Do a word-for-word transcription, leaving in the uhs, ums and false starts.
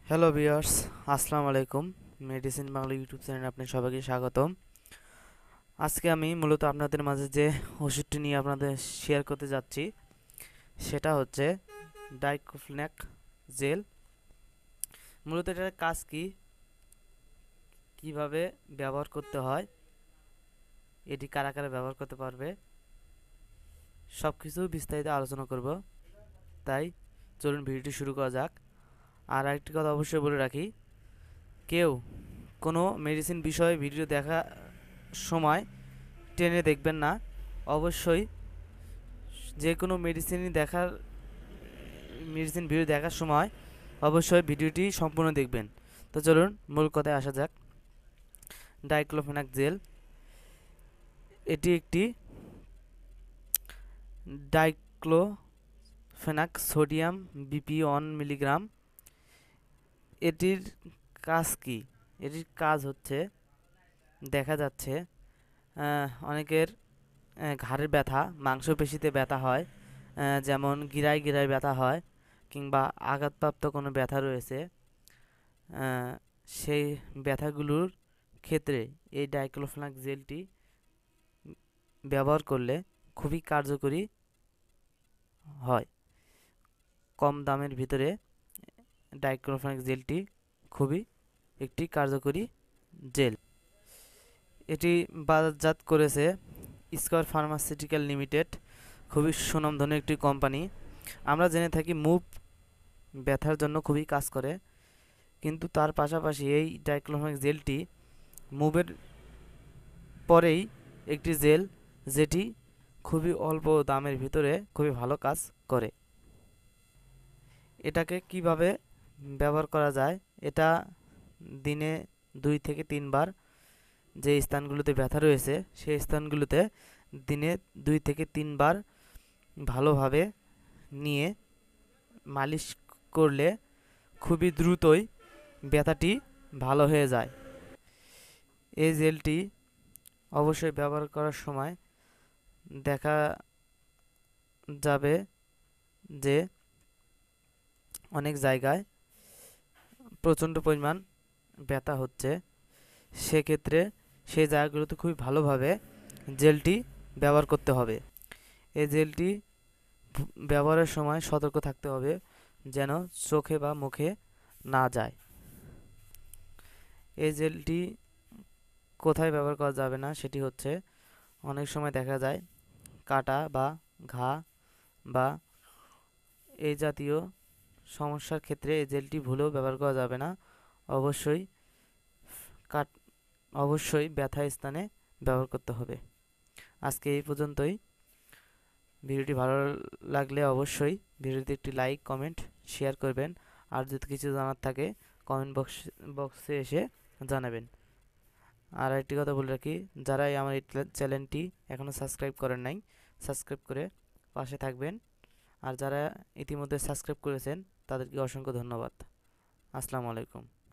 Hello viewers, আসসালামু আলাইকুম। Medicine Bangla YouTube চ্যানেলে আপনাদের সবাইকে স্বাগতম। আজকে আমি মূলত আপনাদের মাঝে যে ওষুধটি নিয়ে আপনাদের শেয়ার করতে যাচ্ছি সেটা হচ্ছে ডাইক্লোফেনাক জেল। মূলত এটার কাজ কি, কিভাবে ব্যবহার করতে হয়, এটি কারা কারা ব্যবহার করতে পারবে, সব কিছু বিস্তারিত আলোচনা করব। তাই চলুন ভিডিওটি শুরু করা যাক। আর আরেকটি কথা অবশ্যই বলে রাখি, কেউ কোনো মেডিসিন বিষয়ে ভিডিও দেখা সময় টেনে দেখবেন না। অবশ্যই যে কোনো মেডিসিনই দেখার মেডিসিন ভিডিও দেখার সময় অবশ্যই ভিডিওটি সম্পূর্ণ দেখবেন। তো চলুন মূল কথায় আসা যাক। ডাইক্লোফেনাক জেল এটি একটি diclofenac sodium BP one milligram. এটির কাজ কি? এটির কাজ হচ্ছে, দেখা যাচ্ছে অনেকের ঘাড়ের ব্যথা, মাংসপেশিতে ব্যথা হয়, যেমন গিরায় গিরায় ব্যথা হয়, কিংবা আঘাতপ্রাপ্ত কোনো ব্যথা রয়েছে, সেই ব্যথাগুলোর ক্ষেত্রে এই ডাইক্লোফেনাক জেলটি ব্যবহার করলে খুবই কার্যকরী হয়। কম দামের ভিতরে ডাইক্লোফেনাক জেলটি খুবই একটি কার্যকরী জেল। এটি বাজারজাত করেছে স্কোয়ার ফার্মাসিউটিক্যাল লিমিটেড, খুবই সুনামধন্য একটি কোম্পানি। আমরা জেনে থাকি মুভ ব্যথার জন্য খুবই কাজ করে, কিন্তু তার পাশাপাশি এই ডাইক্লোফেনাক জেলটি মুভের পরেই একটি জেল, যেটি খুবই অল্প দামের ভিতরে খুবই ভালো কাজ করে। এটাকে কিভাবে ব্যবহার করা যায়? এটা দিনে দুই থেকে তিনবার যে স্থানগুলোতে ব্যথা রয়েছে সেই স্থানগুলোতে দিনে দুই থেকে তিনবার ভালোভাবে নিয়ে মালিশ করলে খুবই দ্রুতই ব্যথাটি ভালো হয়ে যায়। এই জেলটি অবশ্যই ব্যবহার করার সময় দেখা যাবে যে অনেক জায়গায় প্রচণ্ড পরিমাণ ব্যথা হচ্ছে, সেক্ষেত্রে সেই জায়গাগুলোতে খুবই ভালোভাবে জেলটি ব্যবহার করতে হবে। এই জেলটি ব্যবহারের সময় সতর্ক থাকতে হবে যেন চোখে বা মুখে না যায়। এই জেলটি কোথায় ব্যবহার করা যাবে না সেটি হচ্ছে, অনেক সময় দেখা যায় কাটা বা ঘা বা এই জাতীয় সমস্যার ক্ষেত্রে এই জেলটি ভুলেও ব্যবহার করা যাবে না। অবশ্যই কাট অবশ্যই ব্যথা স্থানে ব্যবহার করতে হবে। আজকে এই পর্যন্তই। ভিডিওটি ভালো লাগলে অবশ্যই ভিডিওতে একটি লাইক, কমেন্ট, শেয়ার করবেন। আর যদি কিছু জানার থাকে কমেন্ট বক্স বক্সে এসে জানাবেন। আর একটি কথা বলে রাখি, যারা আমার এই চ্যানেলটি এখনও সাবস্ক্রাইব করেন নাই, সাবস্ক্রাইব করে পাশে থাকবেন। আর যারা ইতিমধ্যে সাবস্ক্রাইব করেছেন তাদেরকে অসংখ্য ধন্যবাদ। আসসালামু আলাইকুম।